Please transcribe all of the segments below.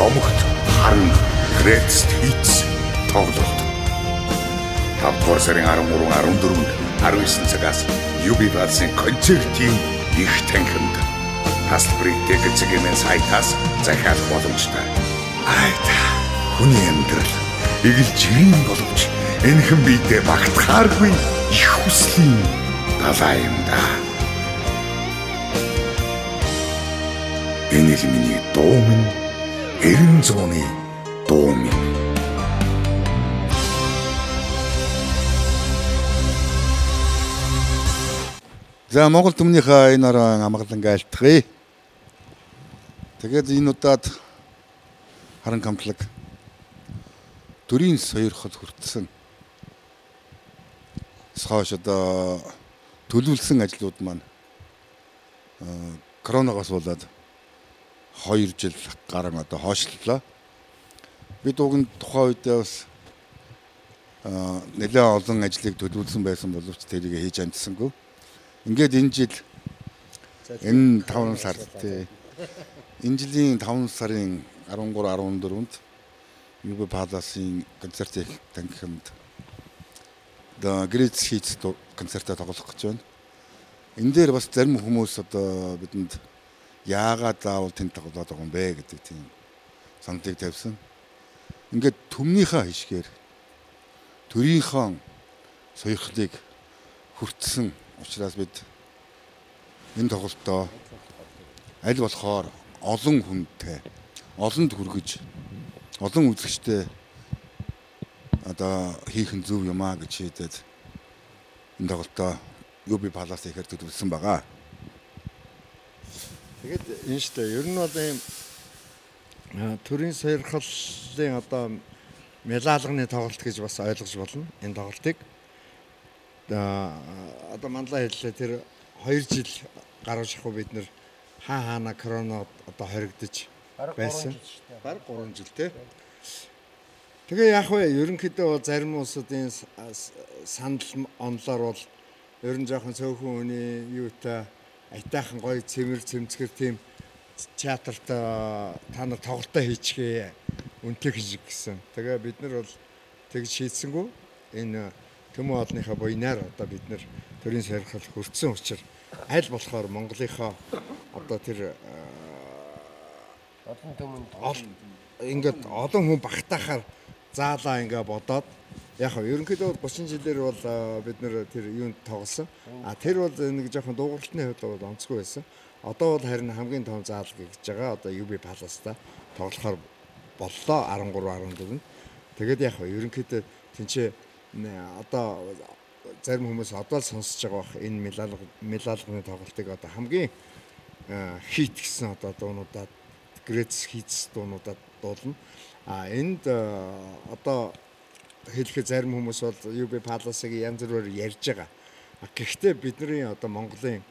номогт харан Greatest Hits тоглолт. 5 дугаар сарын 13, 14, 19 цагаас UB Pulse-ийн концертын их танхимд тасалбарыг Ticket.cg-ийн сайтаас захиалах боломжтой. Айта хүний амьдрал эгэл жирийн боловч энэхэн биедээ багтахааргүй их хүслийн далай юм да. Энэ л миний дуу минь 90 зууны дуу минь. За Монгол түмнийхээ энэ орон амгалан айлтгая. Тэгээд энэ удаад харан камтлаг төрийн сойрхол хүртсэн. Схоош одоо төлөвлөсөн ажлууд маань коронавигоос болоод 2 жил гарan одоо хойшлолоо. Бид уг нь тухайн үедээ бас нэлээд олон ажлыг төлөвлөсөн байсан боловч тэрийг хийж амжсангүй. Ингээд энэ жил энэ 5 сард энэ жилийн 5 сарын 13 14-нд UB Pulse-ийн концертын танхимд The Greatest Hits концертаа тоглох гэж байна. Энэ дээр бас зарим хүмүүс одоо бидэнд яагаад заавал тэнд тоглоод байгаа юм бэ гэдэг тийм саналыг тавьсан. Ингээд түмнийхээ хишгээр төрийнхөө соёрхлыг хүртсэн учраас бид энэ тоглолтоо аль болохоор олон хүнтэй, олонд хүргэж, олон үзэгчтэй одоо хийх нь зөв юм аа гэж шийдээд энэ тоглолтоо UB Pulse ихээр төлөвлөсөн байгаа. Тэгээд энэ шүү дээ. Ер нь бол ийм төрийн сойрхолын одоо мэлалганы тоглолт гэж бас ойлгож болно. Энэ тоглолтыг одоо манлаа хэллээ тэр 2 жил гаруй шахуу бид нэр хаана корона одоо хоригдож байсан. Бараг 3 жил те. Тэгээ яг вэ ерөнхийдөө зарим улсуудын санал онлоор бол ер нь жоохон цөөхөн үний юутай айтайхан гоё цэмэр цэмцгэр тийм театрт та нар тоглолтоо хийчихээ үнтэй гэж гисэн. Тэгээ бид нар бол тэгж шийдсэнгүү энэ Тэмүүн олныхаа буйнаар одоо бид нэр төрийн сойрхол хүртсэн учраас аль болохоор Монголынхаа одоо тэр олон түмэнд ингээд олон хүн багтаахаар заалаа ингээ бодоод яг хөө ерөнхийдөө 30 жилээр бол бид нэр тэр юунд тоглосон. Тэр бол нэг жоохон дуугарлалтны хувьд бол онцгүй байсан. Одоо бол харин хамгийн том заал гэж байгаа одоо UB Pulse-та тоглохоор боллоо 13 14-нд. Тэгээд яг хөө ерөнхийдөө тэнцээ одоо зарим хүмүүс одоо л сонсож байгаа бах энэ мэлалганы тоглолтыг одоо хамгийн хит гэсэн одоо дуунуудад Greatest Hits дуунуудад дуулна. Энд одоо хэлэхэд зарим хүмүүс бол UB Pulse-ыг янз бүрээр ярьж байгаа. Гэхдээ бидний одоо Монголын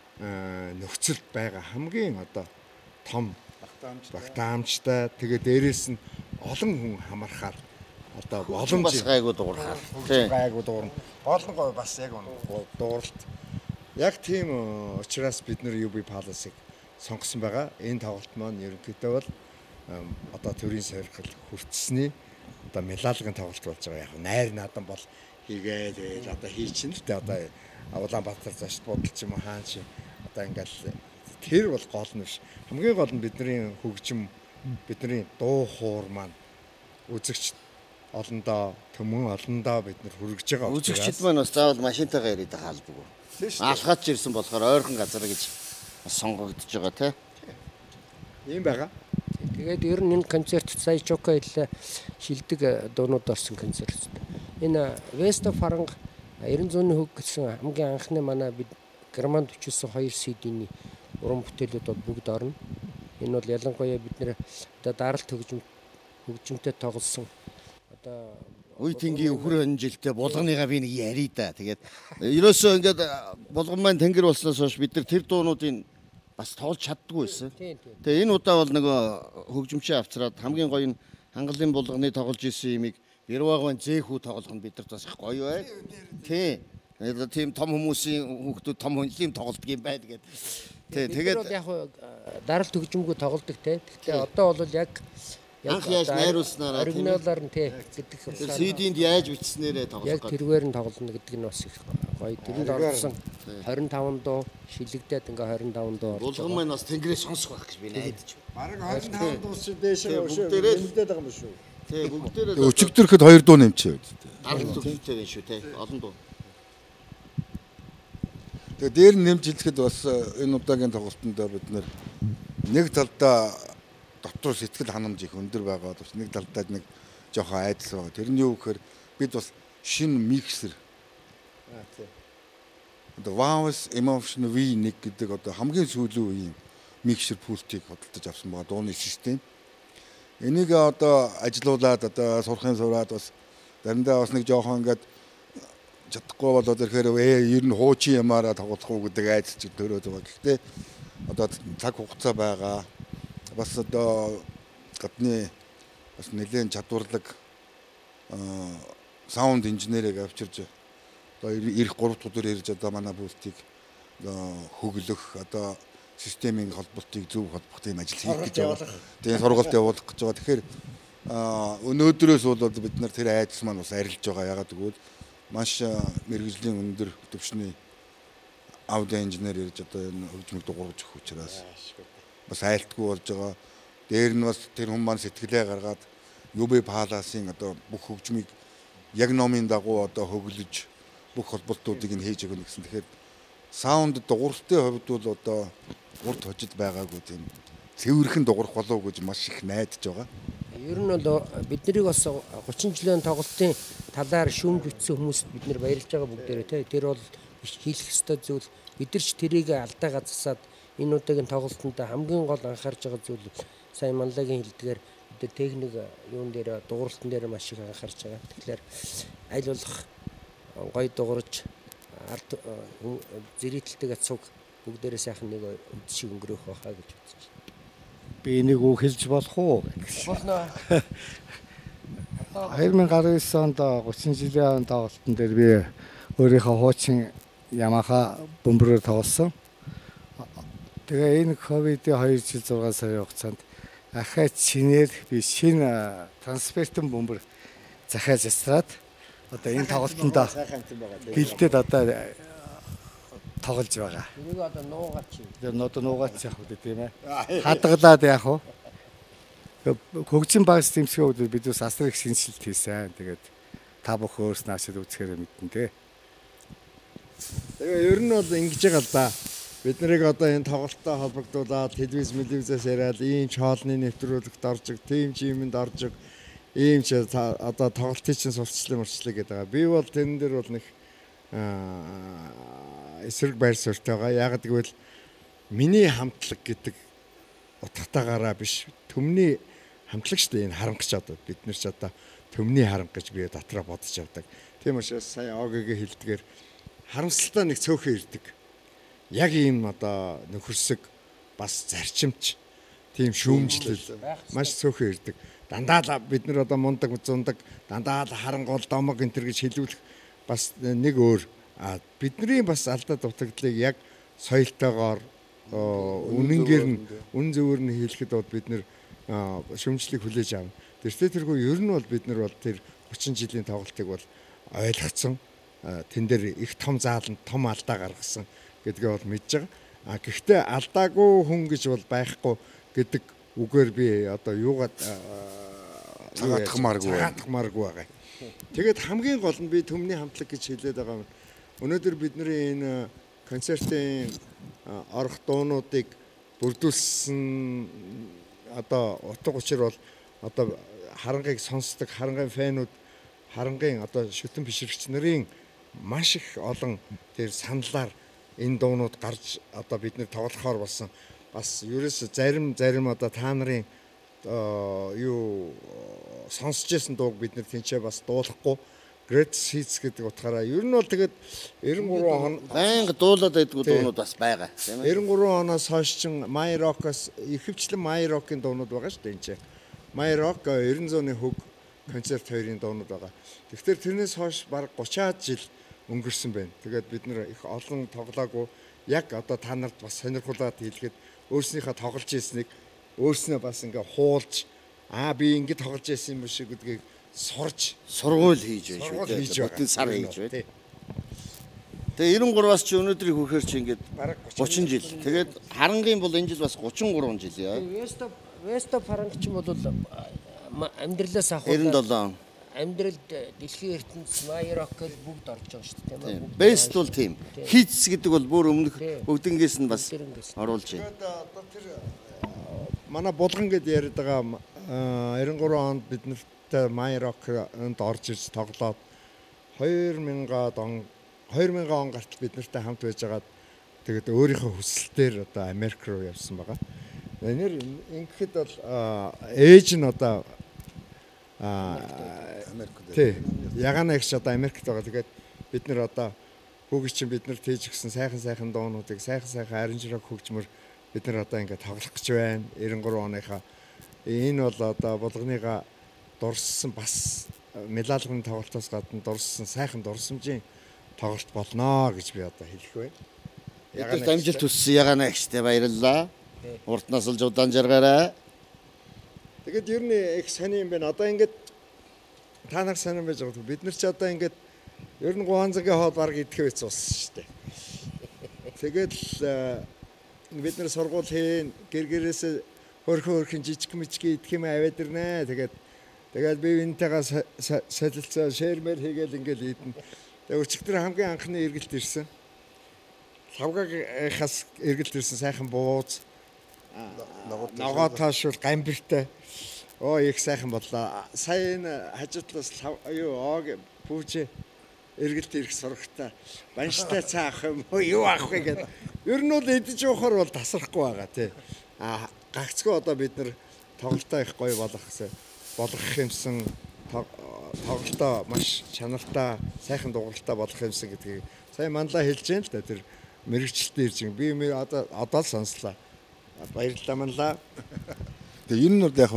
нөхцөлд байгаа хамгийн одоо том багтаамжтай тэгээ дээрээс нь олон хүн хамархаар одоо боломж бас гайгүй дуурхаар гайгүй дуурна. Олон гой бас яг дууралт. Яг тийм учраас бид нэр UB Pulse-ыг сонгосон байгаа. Энэ тоглолт маань ерөнхийдөө бол одоо төрийн сойрхол хүртсэний одоо мэлалгын тоглолт болж байгаа. Яг найр наадам бол хийгээд одоо хийчин л дээ одоо Улаанбаатар зочд бодолч юм хаан чи одоо ингээл тэр бол гол нь биш. Хамгийн гол нь бидний хөгжим бидний дуу хуур маань үзэгч олондоо төмөн олондоо бид нар хүргэж байгаа. Үзэгчд маань бас заавал машинтайгаа ирээд хаалдаг. Алхаж ирсэн болохоор ойрхон газар гэж бас сонгогдож байгаа тий. Ийм байгаа. Тэгээд ер нь энэ концерт сая Жока хэллээ шилдэг дуунууд орсон концерт. Энэ West of Farang 90 хөг гэсэн хамгийн анхны манай бид Германд өчүүлсэн 2 CD-ний уран бүтээлүүд бол бүгд орно. Энэ бол ялангуяа бид нэр одоо даралт хөгжимтэй тоглосон одоо Үй тэнгийн өхөр хонжилтэй булганыгаа би нэг ярий да. Тэгээд ерөөсөө ингээд булган маань тэнгэр болсноос хойш бид нар тэр дуунуудыг бас тоглож чаддгүй байсан. Тэгээ энэ удаа бол нөгөө хөгжимчийн авцраад хамгийн гоё нь хангалын булганы тоглож исэн юмыг Бэрвагийн зэхүү тоглох нь бидэрт бас их гоё бай. Тий. Тийм том хүмүүсийн хүүхдүүд том хүнлэм тоглолдог юм байна гэдэг. Тэгээд яг даралт хөгжимгүй тоглодог те. Гэхдээ одоо бол яг Анх яаж найруулснараа оригиналаар нь тий гэдэг тэр CD-нд яаж бичснээрээ тоглох яг гэдэг. тэргээр нь тоглоно гэдэг нь бас их гоё. Тэрэнд орсон 25 дуу шилэгдээд ингээ 25 дуу. Булган маань бас тэнгэрээ сонсох байх гэж би найдаж байна. Бараг 25 дуус чи дээшээ бүгдээрээ нэмдээд байгаа юм биш үү? Тий бүгдээрээ Өчигдөрөхөд 2 дуу нэмчихээ. дарал төвтэй байна шүү тий. Олон дуу. Тэгээ дээр нь нэмж хэлэхэд бас энэ удаагийн тоглолтод бид нэг талдаа дотор сэтгэл ханамж их өндөр байгаа бас нэг талдаа нэг жоохон айдас байгаа. Тэр нь юу гэхээр бид бас шинэ миксер одоо Waves Emotion V1 гэдэг одоо хамгийн сүүлийн үеийн миксер пультийг хөдөлж авсан байгаа дууны систем. Энийг одоо ажилуулад одоо сурахын сураад бас заримдаа бас нэг жоохон ингээд чадахгүй болоод ирэхээр ер нь хуучин ямаараа тоглох уу гэдэг айдас ч төрөөд байгаа. Гэхдээ одоо цаг хугацаа байгаа. Бас одоо гадны бас нэлээд чадварлаг саунд инженерийг авчирж одоо ирэх 3 дахь өдөр ирж одоо манай пультийг хөглөх одоо системийн холболтыг зөв холбох тийм ажил хийх гэж байгаа. Тэгээ сургалт явуулах гэж байгаа. Тэгэхээр өнөөдрөөс бол бид нар тэр айдас маань бас арилж байгаа. Ягаад гэвэл маш мэргэжлийн өндөр төвшний аудио инженер ирж одоо энэ хөгжмөд дуурж өгөх учраас бас айлтгүй болж байгаа. Дээр нь бас тэр хүн маань сэтгэлээ гаргаад UB Palace-ийн одоо бүх хөгжмийг яг номын дагуу одоо хөглөж бүх холболтуудыг нь хийж өгнө гэсэн. Тэгэхээр саунд дугуйлтын хувьд бол одоо урд хожид байгаагүй тийм цэвэрхэн дуурах болов гэж маш их найдаж байгаа. Ер нь бол биднийг бас 30 жилийн тоглолтын талаар шүүмж үтсэн хүмүүст бид нэр баярлж байгаа бүгдээрээ тий. Тэр бол хийх ёстой зүйл. Бид нар ч тэрийг алдаагаа засаад энэ удаагийн тоглолтод хамгийн гол анхаарж байгаа зүйл сайн манлагийн хэлдгээр бид техник юун дээр дууралтан дээр маш их анхаарч байгаа. Тэгэхээр аль болох гой дуурж ард зэрэгтэлтэйгээ цуг бүгдээрээ сайхан нэг үдшиг өнгөрөх байхаа гэж үзэж байна. Би энийг үг хэлж болох уу? Болно. 2019 онд 30 жилийн тоглолтын дээр би өөрийнхөө хуучин Yamaha бөмбөрөөр тоглосон. Тэгээ энэ ковидын 2 жил 6 сарын хугацаанд ахаад шинээр би шинэ трансфертэн бөмбөр захиаж ясраад одоо энэ тоглолтонд бэлдээд одоо тоглож байгаа. Энийг одоо нуугач юм. Тэр одоо нуугач яах вэ тийм ээ. Хадгалаад яах вэ? Хөгжин багс тэмцээн үед бид бас асар их шинжилт хийсэн. Тэгээд та бүх өөрснөө ашиг үзэхээр мэдэн тий. Тэгээ ер нь бол ингэж байгаа л да. Бид нарыг одоо энэ тоглолттой холбогдуулаад телевизээс яриад ийм ч хоолны нэвтрүүлэгт орж иг, тим жимэнд орж иг, ийм ч одоо тоглолтын чинь сурчлаа гэдэг байгаа. Би бол тэн дээр бол нэг эсрэг байр суурьтай байгаа. Яг гэвэл миний хамтлаг гэдэг утгатаагаараа биш, төмний хамтлаг шүү дээ. Энэ харангач одоо бид нар ч одоо төмний харанга гэж би дотроо бодож явдаг. Тийм учраас сая ОГ-гийн хэлдгээр харамсалтай нэг цөөхөн ирдэг. Яг ийм одоо нөхөрсөг бас зарчимч тийм шүүмжлэл маш цөөхөн ирдэг. Дандаа л бид нар одоо мундаг зундаг дандаа л харангуул домог энэ төр гэж хэлүүлэх бас нэг өөр. Бидний бас алдаа дутагдлыг яг соёлтойгоор үнэнгээр нь үн зөвөр нь хэлэхэд бол бид нар шүүмжлэлийг хүлээж авна. Тэрхүү ер нь бол бид нар бол тэр 30 жилийн тоглолтыг бол ойлгоцсон. Тэн дээр их том зааланд том алдаа гаргасан гэдгээ бол мэдж байгаа. Гэхдээ алдаагүй хүн гэж бол байхгүй гэдэг үгээр би одоо юугаад цагаатгамааргүй байгаа. Тэгээд хамгийн гол нь би төмний хамтлаг гэж хэлээд байгаа юм. Өнөөдөр бидний энэ концертын орох дуунуудыг бүрдүүлсэн одоо утга учир бол одоо харангаыг сонсдог харангийн фэнүүд, харангийн одоо шүтэн бишрэгч нарын маш их олон тэр саналаар энэ дуунууд гарч одоо бид нэр тоглохоор болсон. Бас ерөөс зарим одоо та нарын юу сонсч байсан дууг бид нэр тэнцээ бас дуулахгүй Great Hits гэдэг утгаараа ер нь бол тэгээд 93 он байнга дуулаад байдгүй дуунууд бас байгаа тийм ээ. 93 оноос хойш чин My Rock-ос ихэвчлэн My Rock-ын дуунууд байгаа шүү дээ энэ чинь. My Rock 90-ны хөг концерт 2-ын дуунууд байгаа. Тэгэхээр тэрнээс хойш бараг 30-аад жил өнгөрсөн байна. Тэгээд бид нэр их олон тоглоагүй яг одоо та нарт бас сонирхуулаад хэлэхэд өөрснийхөө тоглож ирснийг өөрснөө бас ингээ хуулж би ингэ тоглож байсан юм шиг гэдгийг сурж сургууль хийж байна шүү дээ. Бүтэн сар хийж байна. Тэгээ 93-аас чи өнөөдрийг хүрэхээр чи ингээд 30 жил. Тэгээд харангийн бол энэ жил бас 33 жил яа. Веста фаранч бол амьдралаас ахуй 97 амьдралд дэлхийн ертөнц Майрок гэж бүгд орж байгаа шүү дээ тийм үү. Бест бол тийм. Хийц гэдэг бол бүр өмнөх бүгднгээс нь бас оруулж байна. Одоо тэр манай булган гэдээ яриад байгаа 93 онд бид нартай Майрокнд орж ирж тоглоод 2000 он гартал бид нартай хамт байжгаад тэгээд өөрийнхөө хүсэлтээр одоо Америк руу явсан байгаа. Нэр ингэхэд бол ээж нь одоо Америкт. Тий. Ягаана ихч одоо Америкт байгаа. Тэгээд бид нар одоо хүүгч чинь бид нарт хийж гисэн сайхан дуунуудыг сайхан аранжираг хөгжмөр бид нар одоо ингээд тоглох гэж байна. 93 оныхаа энэ бол одоо булганыгаа дурссан бас медальны тоглолтоос гадна дурссан сайхан дурсамжийн тоглолт болноо гэж би одоо хэлэх байна. Ягаад амжилт хүссэн ягаана ихтэй баярлалаа. Уртнаас л удаан жаргаарай. Тэгээд ер нь их сони юм байна. Одоо ингээд та нар сонирн байж байгаа. Бид нар ч одоо ингээд ер нь Гуанзагийн хоол баг идэх байц уусан шүү дээ. Тэгээд бид нар сургууль хийн гэргэрээс хөрхөн жижиг идэх юм аваад ирнэ. Тэгээд би энтэйгээ солилцоо шермэр хийгээл ингээд идэн. Тэгээд өчигдөр хамгийн анхны эргэлт ирсэн. Лавгаагаас эргэлт ирсэн сайхан бууз. Ногоо таашуул гамбиртай. Их сайхан боллоо. Сая энэ хажуудлаас пүүж эргэлт ирэх сурагтаа банштай цаа авах юм уу юу авах вэ гэдэг. Ер нь бол идэж явахаар бол тасрахгүй байгаа тий. Гагцгүй одоо бид нар тоглолтоо их гоё болгох юмсан тоглолтоо маш чанартай сайхан дугуйлтаа болгох юмсан гэдгийг сая манлаа хэлж дээ л да тэр мэрэгчлэлтэй ирж би одоо л сонслоо. Баярлалаа манлаа. Тэгээ энэ нь яг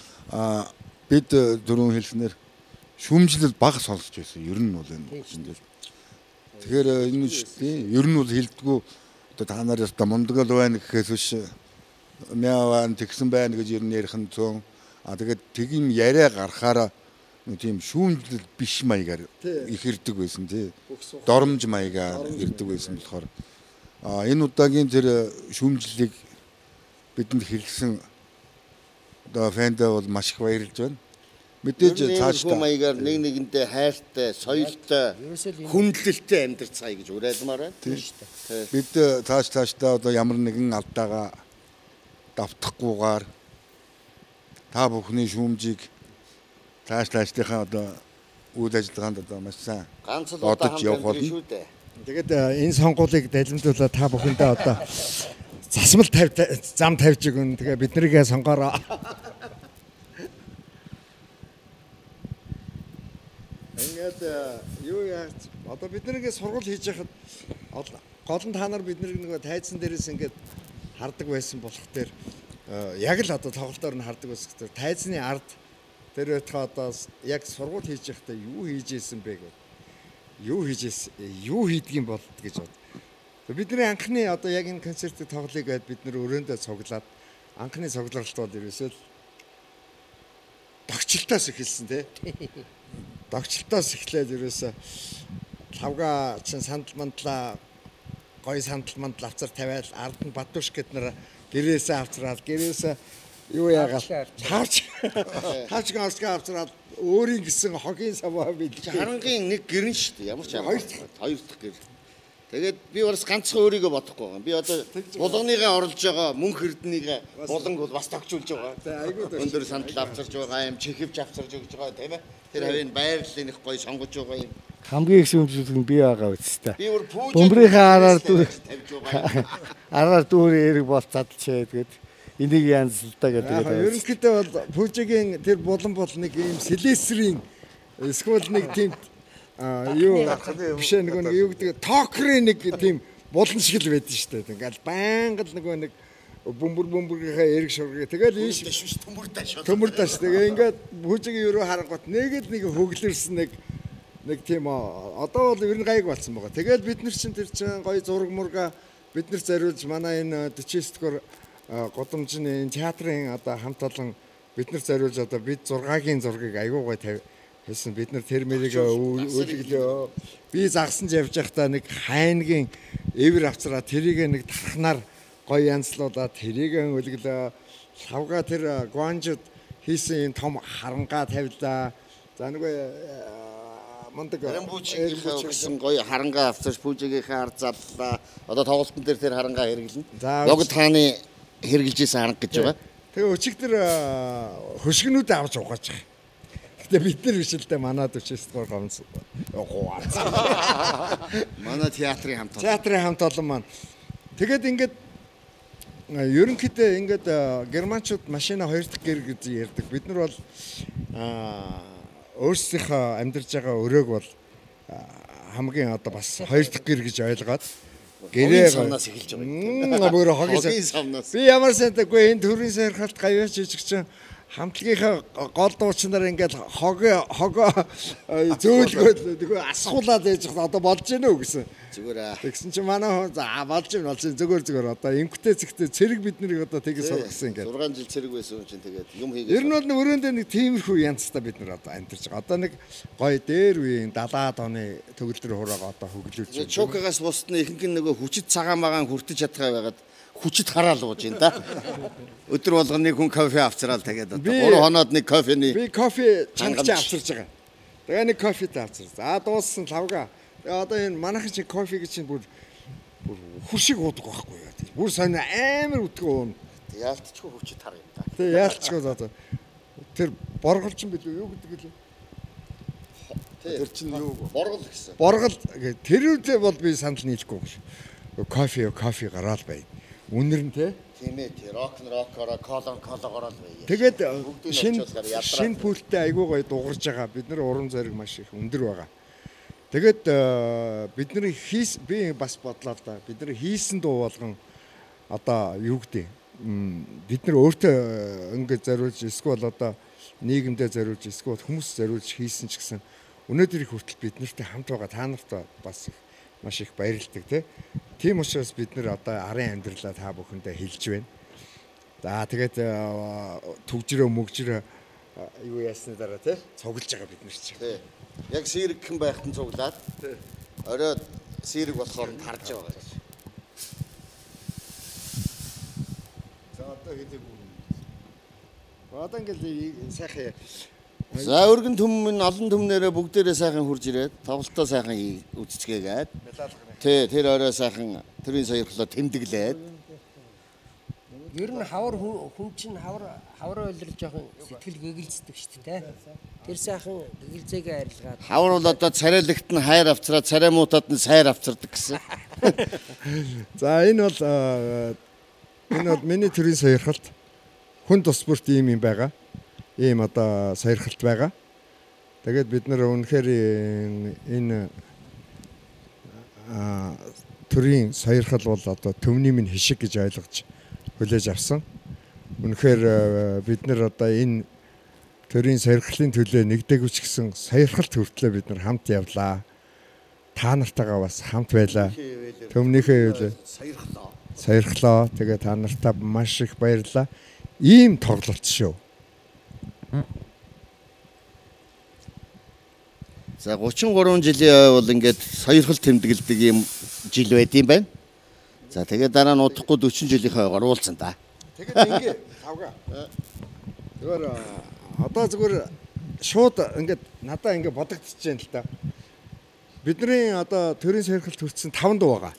бид дөрөв хэлснээр шүүмжлэл бага сонсож байсан. Ер нь бол энэ. Тэгэхээр энэ шүү дээ. Ер нь бол хэлдэггүй одоо та нар яста мундагал байна гэхээс биш мяаван тэгсэн байна гэж ер нь ярих нь цөөн. Тэгээд тийм яриа гарахаараа тийм шүүмжлэл биш маягаар их ирдэг байсан тий. Доромж маягаар ирдэг байсан болохоор энэ удаагийн тэр шүүмжлэлийг бидэнд хэрэгсэн одоо фэндээ бол маш их баярлж байна. Мэдээж цаашдаа маягаар нэгнтэй хайртай, соёлтой, хүндлэлтэй амьдрцгаая гэж уриалмаар байна. Бид цаашдаа одоо ямар нэгэн алдаагаа давтахгүйгээр та бүхний шүүмжийг цаашдаа одоо үйл ажиллагаанд одоо маш сайн бодож явах болно. Тэгээд энэ сонгуулийг далимдуулаад та бүхэндээ одоо засмал зам тавьж өгөн. Тэгээ биднийгээ сонгоороо. Ингээд юу яаж одоо биднийгээ сургууль хийж яхад гол нь та нар биднийг нөгөө тайзан дээрээс ингээд хардаг байсан болох дээр яг л одоо тоглолтоор нь хардаг байсан гэдэг тайзны ард тэр өтхөө одоо яг сургууль хийж яхад юу хийж ийсэн бэ гэдэг. Юу хийдгийм бол гэж бод. Бидний анхны одоо яг энэ концертыг тоглоё гэдээ бид нэр өрөөндөө цуглаад анхны цугларалт бол ерөөсөө догчлолтоос эхэлсэн тий. Догчлолтоос эхлээд ерөөсөө лавга чин сандал мандлаа гой сандал мандал авцар тавиал ард нь бадуш гэд нар гэрээсээ авцраад гэрээсээ юу яагаад таач гасгаа авцраад өөрийн гисэн хогийн саваа бил харангийн нэг гэрэн шүү дээ. Ямар ч хоёр дахь гэр. Тэгээд би бас ганцхан өөрийгөө бодохгүй байгаа. Би одоо булганыгаа оруулж байгаа мөнх эрдэнийгээ буланг бол бас тогтжуулж байгаа. Өндөр сандал авчирж байгаа юм, чихвч авчирж өгж байгаа тийм ээ. Тэр хавийн байрлалын их гоё сонгож байгаа юм. Хамгийн их шүүмжлэл нь би байгаа үстэй. Би бүр пүүж бөмбөрийнхаа араар дүүр эрг бол задлчээ тэгээд энийг янзлалтаа гэдэг. Ерөнхийдөө бол пүүжигийн тэр булан бол нэг юм сэлэсрийн эсвэл нэг тийм юу биш нэг юу гэдэг токрын нэг тийм булан шиг л байдсан шүү дээ. Ингээл байнга л нэг бөмбөрийнхаа эрг шургыг тэгэл ийш төмөрдаш. Тэгээ ингээд пүүжигийн өрөө харангуут нэг л нэг хөглөрсөн нэг тийм одоо бол ер нь гайг болсон байгаа. Тэгэл бид нар чинь тэр чинь гоё зураг мурга бид нар зориулж манай энэ 49 дугаар гудамжны театрын одоо хамт олон бид нар зориулж одоо бид 6-гийн зургийг айгүй гой тавьсан. Бид нар тэр мэрийг үлгэлээ. Би загсанж явж байхдаа нэг хайнгийн эвэр авцраа тэрийг нэг тархнаар гой янзлуулаад тэрийг үлгэлээ. Лавга тэр гуанжууд хийсэн том харангаа тавилаа. За нэг мандаг гэсэн гоё харангаа авчирч пүүжигийнхээ ард заллаа. Одоо тоглолтын дээр тэр харангаа хэрэглэнэ. За яг тааны хэрэгжилж исэн харанга гэж байгаа. Тэгээ өчигдөр хөшгөнүүд авч угааж байгаа. Гэтэ бид нар биш л дээ манад өчөөс гоор гомц. Манай театрын хамт олон. Театрын хамт олон маань. Тэгээд ингээд ерөнхийдөө ингээд германчууд машина 2 дахь гэр гэж ярьдаг. Бид нар бол өөрсдийнхөө амьдарч байгаа өрөөг бол хамгийн одоо бас 2 дахь гэр гэж ойлгоод гэрээ самнаас эхэлж байгаа. Бүр хогийн самнаас. Би ямар сайтаггүй энэ төрийн сайрхалт гавьяач жижигчин хамтлагийнхаа гол дуучнаар ингээд хог зөөлгөөд тэгээ асхуулаад ээж одоо болж гэнэ үү гэсэн. Зүгээр аа. Тэгсэн чинь манай хүн за болж байна зүгээр одоо эмгтэй зэгтэй цэрэг бид нарыг одоо тэгээ суулгасан ингээд 6 жил цэрэг байсан юм чинь тэгээд юм хийгээд. Ер нь бол өрөөндөө нэг тиймэрхүү янзтай бид нар одоо амьдарч байгаа. Одоо нэг гоё дээр үеийн 70-аад оны төгөлдөр хураага одоо хөглүүлж байна. Чокагаас бусд нь ихэнх нь нөгөө хүчит цагаан магаан хүртэж чадхаа байгаад хүчит хараал ууж байна да. Өдөр болгоны хүн кофе авчраал тэгээд одоо 3 хоноод нэг кофений би кофе чангаж авчирж байгаа. Тэгээ нэг кофетэй авчир. За дууссан лавга. Тэгээ одоо энэ манайхан чи кофег чинь бүр хуршиг уудаг байхгүй яа. Бүр сонио амар үтгэв уун. Яалтчгүй хүчит хар юм да. Тэгээ яалтчгүй одоо тэр борголчин билүү юу гэдэг лээ. Тэр чинь юу боргол гэсэн. Боргол тэр үлээ бол би санал нийлэхгүй юм шүү. Кофе гараал бай. Үнэр нь те. Тийм ээ, рокороо кологороо л бай. Тэгээд шинэ пүүлттэй айгүй гоё дугарж байгаа. Бид нар уран зориг маш их өндөр байгаа. Тэгээд бидний би бас бодлоо да. Бидний хийсэн дуу болгон одоо юу гэдэг бид нар өөртөө ингээд зориулж эсвэл одоо нийгэмдээ зориулж эсвэл хүмүүс зориулж хийсэн ч гэсэн өнөөдөр их хүртэл бид нартай хамт байгаа та нартай бас их маш их баярлалдаг тийм учраас бид нар одоо арын амьдралаа та бүхэндээ хэлж байна. За тэгээд төгжрөө мөгжрөө юу ясны дараа тий цуглаж байгаа бид нар чинь. Тий. Яг сэрэг хэн байхад нь цуглаад. Тий. Оройд сэрэг болохоор нь тарж байгаа. За одоо хэдэг үү? Одоо ингээл сайхан. За өргөн түмэн олон түмнэрээ бүгдээрээ сайхан хурж ирээд тоглолтоо сайхан үзцгээгээд. Тий, тэр орой сайхан төрийн сойрхлоо тэмдэглээд. Ер нь хавар хүн чинь хавар ойлрол жоохон сэтгэл гэгэлцдэг шүү дээ. Тэр сайхан гэгэлзээгээ арилгаад. Хавар бол одоо царайлагт нь хайр авчраад цараймуутад нь сайр авчирдаг гэсэн. За энэ бол миний төрийн сойрхолт хүн тус бүрт ийм юм байгаа. Ийм одоо сойрхолт байгаа. Тэгээд бид нар үнэхээр энэ төрийн сойрхол бол одоо төвний минь хишиг гэж ойлгож хүлээж авсан. Үнэхээр бид нар одоо энэ төрийн сойрхлын төлөө нэгдээгүйч гэсэн сойрхолт хүртлээ бид нар хамт явлаа. Та нартайгаа бас хамт байлаа. Төвнийхээ сойрхлоо. Тэгээ та нартаа маш их баярлалаа. Ийм тоглолт шүү. За 33 жилийн бол ингээд сойрхол тэмдэглэдэг юм жил байд юм байна. За тэгээд дараа нь удахгүй 40 жилийнхээ оруулсан да. Тэгээд ингээд тавга. Зүгээр одоо зүгээр шууд ингээд надаа ингээд бодогдчихжээ л та. Бидний одоо төрийн сойрхолт хүртсэн 5 дуу байгаа.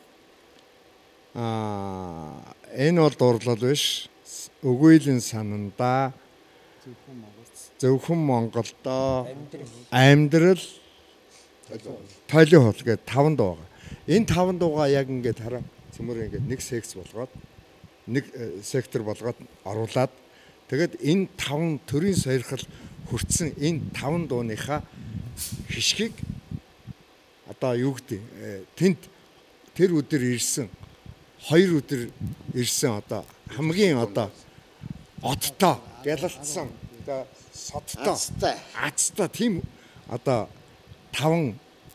Энэ бол дурлал биш. Өгөөлийн сананда зөвхөн Монголдоо амьдрал толио хол гэдэг 5 дуу байгаа. Энэ 5 дуугаа яг ингээд хараа цөмөр ингээд нэг секц болгоод нэг сектор болгоод оруулаад тэгээд энэ 5 төрийн сойрхол хүртсэн энэ 5 дууныхаа хишгийг одоо юу гэдэг тэнд тэр өдөр ирсэн 2 өдөр ирсэн одоо хамгийн одоо оттой гялалтсан одоо содтой азтай тийм одоо 5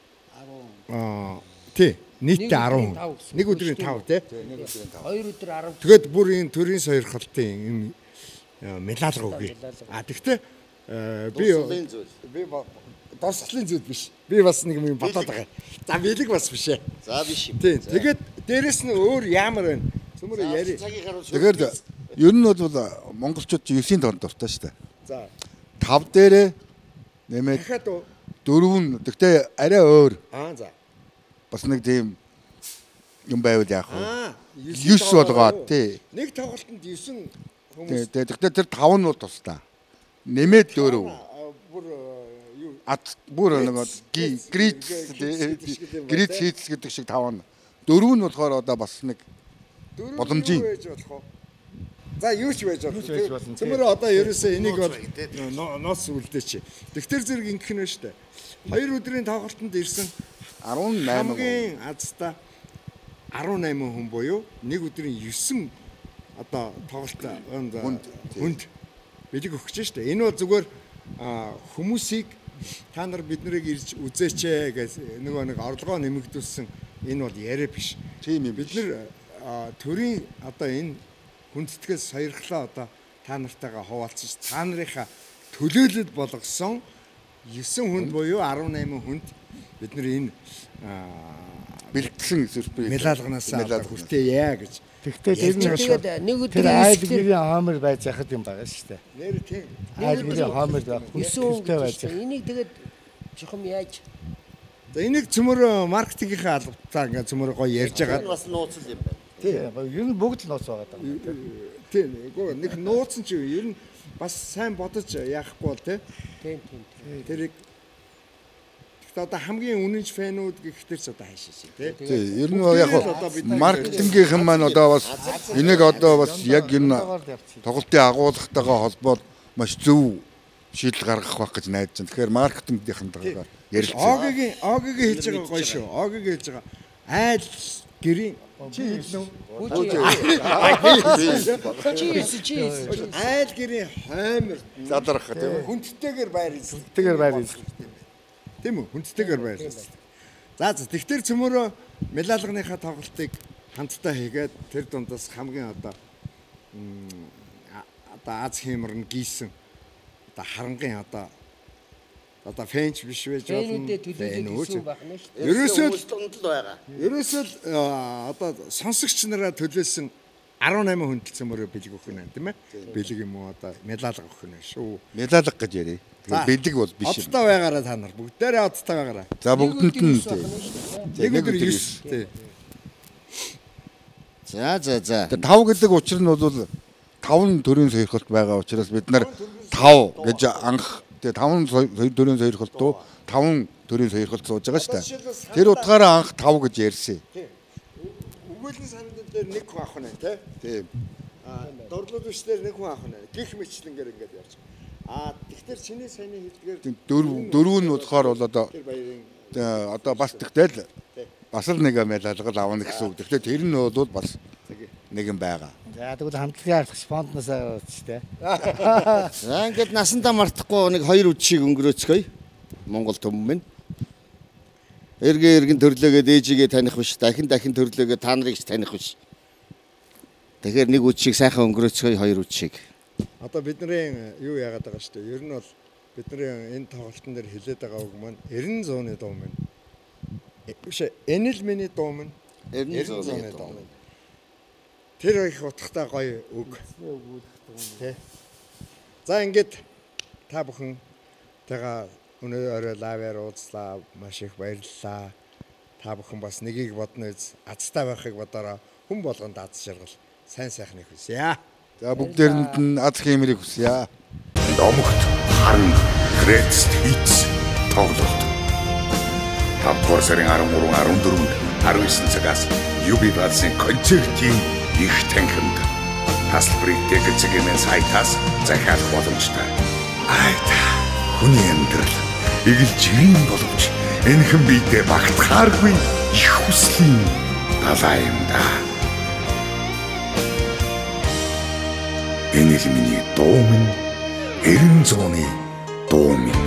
тий нийтдээ 10 нэг өдрийн 5 тий 2 өдөр 10. Тэгээд бүр энэ төрийн сойрхолтын медалга өгье. Тэгтээ би дурслын зүйл биш. Би бас нэг юм бодоод байгаа. За бэлэг бас биш ээ. За биш юм. Тийм. Тэгээд дээрэс нь өөр ямар байна? Цөмөрөө яри. Тэгэхээр ер нь бол монголчууд 9-ийн тоонд дуртай шүү дээ. За 5 дээрээ нэмээд дахиад 4 гэхдээ арай өөр. за. Бас нэг тийм юм байвал яах вэ? 9 болгоод тий. Нэг тоглолтод 9 Тий. хүмүүс. Гэхдээ тэр 5 нь бол тусдаа. Нэмээд 4. Бүр юу Бүр нэг гриц хийц гэдэг шиг 5 нь. 4 нь болохоор одоо бас нэг боломжийн. За юу ч байж болно. Цөмөрөө одоо ерөөсөө энийг бол ноос үлдээч. Тэгтэр зэрэг ингэх нь шүү дээ. 2 өдрийн тоглолтод ирсэн 18 хамгийн азтай 18 хүн буюу нэг өдрийн 9 одоо тоглолт хүнд бэлэг өгч шүү дээ. Энэ бол зүгээр хүмүүсийг та нар бид нарыг ирж үзээч гэж нэг орлогоо нэмэгдүүлсэн энэ бол яриа биш. Тийм юм. Бид нар төрийн одоо энэ хүндэтгэс сойрхлоо одоо та нартайгаа хуваалцаж та нарынхаа төлөөлөл болгосон 9 хүнд буюу 18 хүнд бид нар энэ бэлтгэсэн сюрприз медалганаас хүртээе гэж. Тэгээд нэг тэр айл гэрийн хоомор байж яхад юм байгаа шүү дээ. Нэр тийм. Айл гэрийн хоомор байх. Хүнтэй байж. Энийг тэгээд жоохон яаж. За энийг цөмөр маркетингийнхаа албатаа ингээ цөмөр гоё ярьж байгаа. Бас нууцл юм байна. Тийм. Ер нь бүгд л нууц байгаа даа. Тийм. Гоо нэг нууцсан чи ер нь бас сайн бодож яахгүй бол тийм. Тэрийг одоо хамгийн үнэнч фэнүүд гэхтэр ч одоо хайшаа шиг тий. Ер нь яг маркетингийнхэн маань одоо бас энийг одоо бас яг энэ тоглолтын агуулгатайгаа холбоод маш зөв шийдэл гаргах байх гэж найдаж байна. Тэгэхээр маркетингийнхэнтэйгээр ярилцсан. ОГ-гийн хэлж байгаа гоё шүү. ОГ-гийн хэлж байгаа айл гэрийн чи хэлнэ үү? Айл гэрийн хоймор задрах тийм үү? хүндтэйгээр байр эзэлдэг. Хүндтэйгээр байр эзэлдэг. Тийм үү? Хүндтэйгээр байр эзэлдэг. За тэгтэр цөмөрөө медалганыхаа тоглолтыг хамтдаа хийгээд тэр дундаас хамгийн одоо аз хэмэрн гийсэн одоо харангийн одоо фэнч биш байж болно. Ерөөсөө одоо сонсогч нараа төлөөлсөн 18 хүндэл цөмөрөө бэлэг өгөх нь тийм ээ. Бэлэг юм уу одоо медалга өгөх нь шүү. Медалга гэж яри. Бэлэг бол биш юм. Одтой байгаараа та нар бүгдээрээ одтой байгаараа. За бүгдэнд нь нэг өдөр 9 тий. За. Тэр 5 гэдэг учир нь бол 5 төрлийн сойрхолт байгаа учраас бид нар 5 гэж анх тэгээ 5 төрлийн сойрхолт уу 5 төрлийн сойрхолт сууж байгаа шүү дээ. Тэр утгаараа анх 5 гэж ярьсан. Өгүүлэн санд дээр нэг хүн авах нь тий. Дурлал биш дээр нэг хүн авах нь. Гих мэтлэнгээр ингэж ярьж байгаа. Тэгэхээр чиний саяны хэлдгээр дөрөв нь болохоор бол одоо бас тэгтэл бас л нэг медалгал авна гэсэн үг. Тэгэхээр тэр нь бол бас нэг юм байгаа. За тэгвэл хамтлагийн аргач фонднасаа үсттэй. За ингээд насандаа мартахгүй нэг 2 үдшийг өнгөрөөцгöy. Монгол төмөн минь. Эргэн төрлөөгөө ээжигээ таних биш. Дахин төрлөөгөө та нарыг ч таних биш. Тэгэхээр нэг үдшийг сайхан өнгөрөөцгöy 2 үдшийг. Одоо бидний юу яагаад байгаа шүү дээ. Ер нь бол бидний энэ тоглолтын дээр хилээд байгаа үг маань 90 зууны дуу маань. Биш энэ л миний дуу маань 90 зууны дуу. Тэр их утгатай гоё үг. Тэ. За ингээд та бүхэн тагаа өнөөдөр лаваар уулзлаа. Маш их баярлалаа. Та бүхэн бас нэгийг бодно үз. Азтай байхыг бодороо хүн болгонд аз жаргал сайн сайхныг хүсье. За бүгдээрэнд нь аз хэмрийг хүсье. Номогт харан Грэцт хийц тоглолт. 5 сарын 13-14-нд 19 цагаас UB Balls-ын концертын их танхимд тасалбарыг дэглэцгийн сайтаас захиалах боломжтой. Айта хүний амьдрал эгэл жирийн боловч энэхэн биедээ багтахааргүй их хүслийн далай юм да. Энэ л миний дуу минь 90 зууны дуу минь.